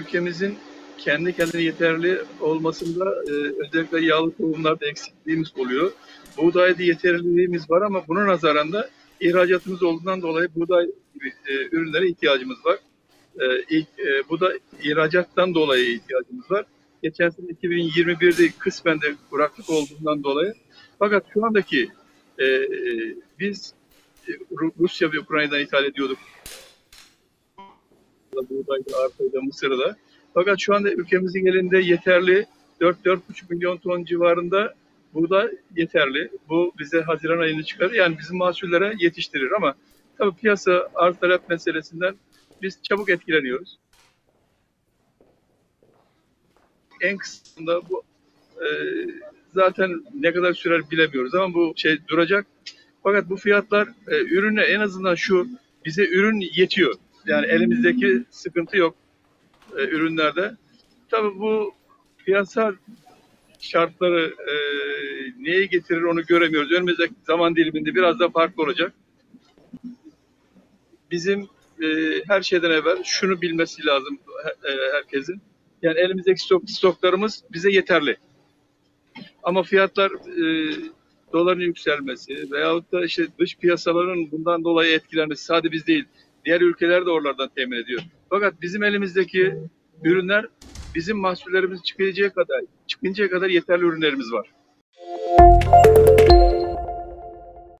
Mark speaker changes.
Speaker 1: ülkemizin kendi kendine yeterli olmasında özellikle yağlı tohumlarda eksikliğimiz oluyor. Buğdayda yeterliliğimiz var ama buna nazaran da ihracatımız olduğundan dolayı buğday gibi ürünlere ihtiyacımız var. Bu da ihracattan dolayı ihtiyacımız var. Geçen sene 2021'de kısmen de kuraklık olduğundan dolayı. Fakat şu andaki biz Rusya ve Ukrayna'dan ithal ediyorduk. Buğdayda, arpayda, mısırda. Fakat şu anda ülkemizin elinde yeterli 4-4,5 milyon ton civarında buğday yeterli. Bu bize Haziran ayını çıkarır. Yani bizim mahsullere yetiştirir ama tabii piyasa arz talep meselesinden biz çabuk etkileniyoruz. En kısmında bu zaten ne kadar sürer bilemiyoruz ama bu şey duracak. Fakat bu fiyatlar ürüne en azından bize ürün yetiyor. Yani elimizdeki sıkıntı yok ürünlerde. Tabii bu piyasa şartları neye getirir onu göremiyoruz. Önümüzdeki zaman diliminde biraz da farklı olacak. Bizim her şeyden evvel şunu bilmesi lazım herkesin. Yani elimizdeki stoklarımız bize yeterli. Ama fiyatlar doların yükselmesi veyahut da işte dış piyasaların bundan dolayı etkilenmesi sadece biz değil, diğer ülkeler de oralardan temin ediyor. Fakat bizim elimizdeki ürünler bizim mahsullerimiz çıkıncaya kadar yeterli ürünlerimiz var.